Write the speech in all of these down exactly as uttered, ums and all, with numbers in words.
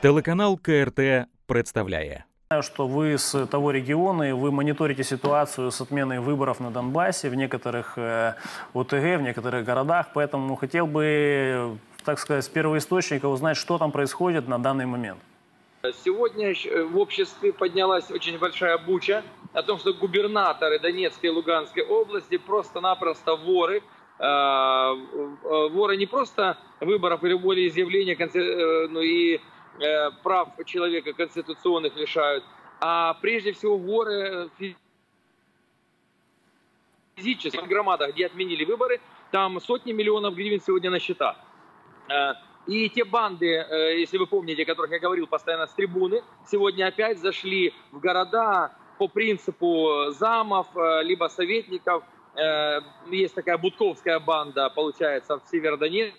Телеканал КРТ представляє. Знаю, что вы с того региона, и вы мониторите ситуацию с отменой выборов на Донбассе в некоторых э, ОТГ, в некоторых городах, поэтому хотел бы, так сказать, с первоисточника узнать, что там происходит на данный момент. Сегодня в обществе поднялась очень большая буча о том, что губернаторы Донецкой и Луганской области просто-напросто воры. Воры не просто выборов или волеизъявления, ну и прав человека конституционных лишают, а прежде всего воры физически. В громадах, где отменили выборы, там сотни миллионов гривен сегодня на счетах. И те банды, если вы помните, о которых я говорил постоянно с трибуны, сегодня опять зашли в города по принципу замов, либо советников. Есть такая будковская банда, получается, в Северодонецке,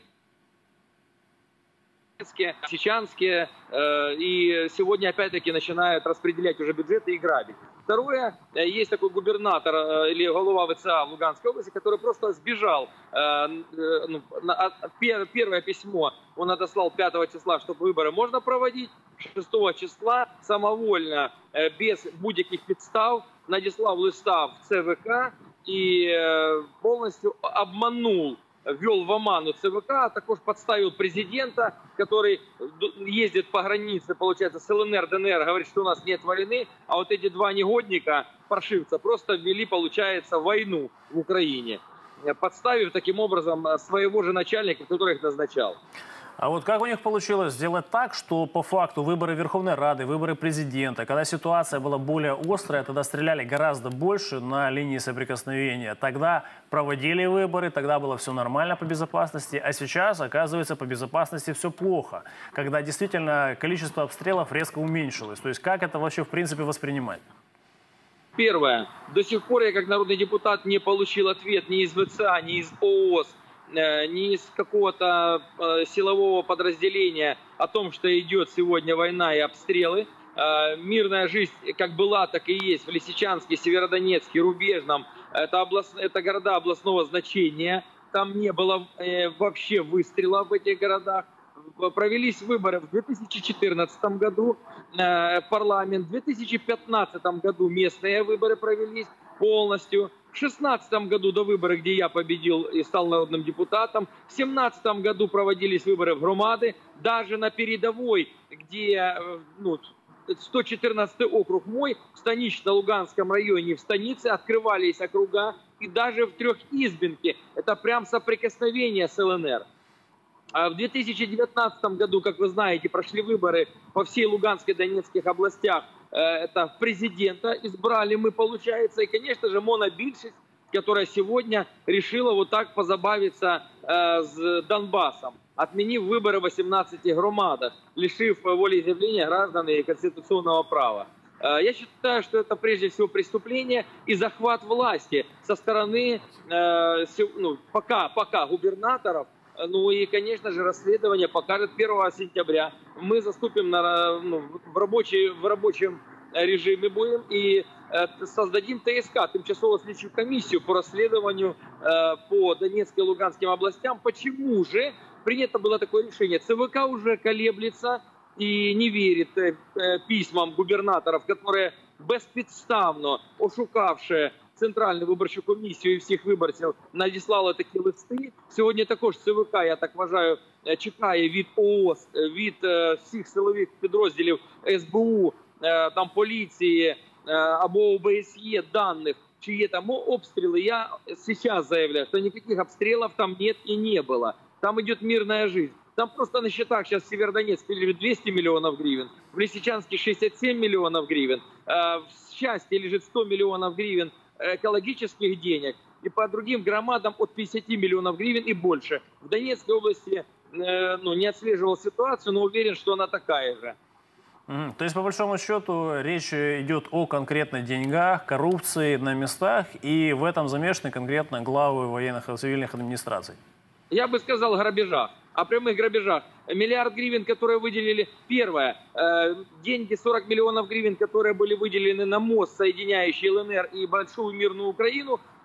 Сечанске, и сегодня опять-таки начинают распределять уже бюджеты и грабить. Второе, есть такой губернатор или глава ВЦА в Луганской области, который просто сбежал. Первое письмо он отослал пятого числа, чтобы выборы можно проводить. шестого числа самовольно, без будь-яких підстав, надіслав листа в ЦВК и полностью обманул, ввел в оману ЦВК, а також подставил президента, который ездит по границе, получается, с ЛНР, ДНР, говорит, что у нас нет войны, а вот эти два негодника, паршивца, просто ввели, получается, войну в Украине, подставив таким образом своего же начальника, который их назначал. А вот как у них получилось сделать так, что по факту выборы Верховной Рады, выборы президента, когда ситуация была более острая, тогда стреляли гораздо больше на линии соприкосновения. Тогда проводили выборы, тогда было все нормально по безопасности, а сейчас, оказывается, по безопасности все плохо, когда действительно количество обстрелов резко уменьшилось. То есть как это вообще в принципе воспринимать? Первое. До сих пор я как народный депутат не получил ответ ни из ВЦА, ни из ООС, ни из какого-то э, силового подразделения о том, что идет сегодня война и обстрелы. Э, мирная жизнь как была, так и есть в Лисичанске, Северодонецке, Рубежном. Это, област... это города областного значения. Там не было э, вообще выстрела в этих городах. Провелись выборы в две тысячи четырнадцатом году, э, парламент. В две тысячи пятнадцатом году местные выборы провелись полностью. В две тысячи шестнадцатом году до выборов, где я победил и стал народным депутатом. В две тысячи семнадцатом году проводились выборы в громады. Даже на передовой, где ну, сто четырнадцатый округ мой, в Станично-Луганском районе, в станице открывались округа. И даже в Трехизбинке, это прям соприкосновение с ЛНР. А в две тысячи девятнадцатом году, как вы знаете, прошли выборы по всей Луганской и Донецких областях. Это президента избрали мы, получается. И, конечно же, монобильшесть, которая сегодня решила вот так позабавиться э, с Донбассом, отменив выборы в восемнадцати громадах, лишив волеизъявления граждан и конституционного права. Э, я считаю, что это прежде всего преступление и захват власти со стороны э, ну, пока, пока губернаторов. Ну и, конечно же, расследование покажет первого сентября. Мы заступим на, ну, в, рабочий, в рабочем режиме будем и э, создадим ТСК, тимчасовую следственную комиссию по расследованию э, по Донецкой и Луганским областям. Почему же принято было такое решение? ЦВК уже колеблется и не верит э, письмам губернаторов, которые беспідставно ошукавши Центральну виборчу комісію і всіх виборців надіслали такі листи. Сьогодні також ЦВК, я так вважаю, чекає від ООС, від всіх силових підрозділів СБУ, там поліції або ОБСЄ даних, чи є там обстріли. Я сейчас заявляю, что никаких обстрелов там нет и не было. Там идет мирная жизнь. Там просто на счетах сейчас в Северодонецке лежит двести миллионов гривен, в Лисичанске шестьдесят семь миллионов гривен, в Счастье лежит сто миллионов гривен экологических денег, и по другим громадам от пятидесяти миллионов гривен и больше. В Донецкой области э, ну, не отслеживал ситуацию, но уверен, что она такая же. Mm-hmm. То есть, по большому счету, речь идет о конкретных деньгах, коррупции на местах, и в этом замешаны конкретно главы военных и цивильных администраций? Я бы сказал грабежах. О прямых грабежах. Миллиард гривен, которые выделили, первое, э, деньги сорок миллионов гривен, которые были выделены на мост, соединяющий ЛНР и Большую мирную Украину,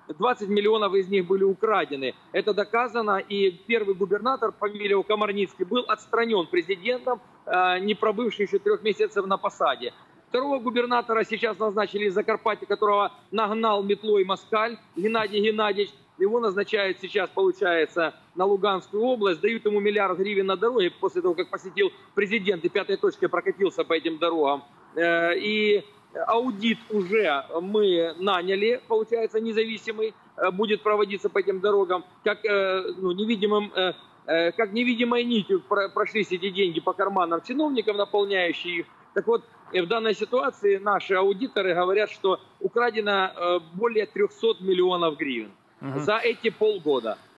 двадцать миллионов из них были украдены. Это доказано, и первый губернатор, фамилия Комарницкий, был отстранен президентом, не пробывший еще трех месяцев на посаде. Второго губернатора сейчас назначили из Закарпатья, которого нагнал метлой москаль, Геннадий Геннадьевич. Его назначают сейчас, получается, на Луганскую область, дают ему миллиард гривен на дороге после того, как посетил президент и пятой точкой прокатился по этим дорогам. И аудит уже мы наняли, получается, независимый, будет проводиться по этим дорогам. Как, ну, невидимым, как невидимой нитью прошлись эти деньги по карманам чиновников, наполняющих их. Так вот, в данной ситуации наши аудиторы говорят, что украдено более трехсот миллионов гривен. Угу. За эти полгода.